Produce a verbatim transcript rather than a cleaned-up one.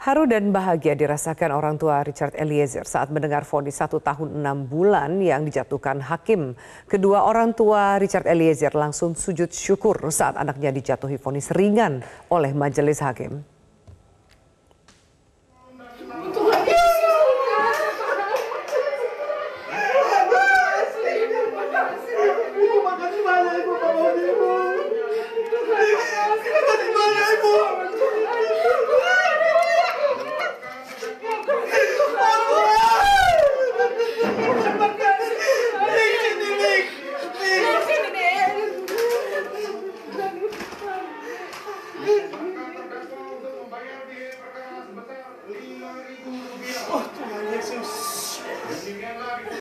Haru dan bahagia dirasakan orang tua Richard Eliezer saat mendengar vonis satu tahun enam bulan yang dijatuhkan hakim. Kedua orang tua Richard Eliezer langsung sujud syukur saat anaknya dijatuhi vonis ringan oleh majelis hakim.